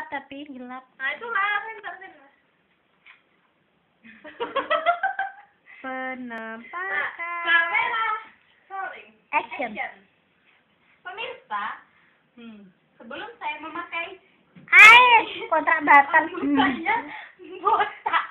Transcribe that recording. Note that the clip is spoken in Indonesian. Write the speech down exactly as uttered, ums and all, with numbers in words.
tapi gelap. Nah itulah center center. Penampakan. Kamera rolling. Action. Pemirsa, hmm, sebelum saya memakai Air kontrak batal. saya botak.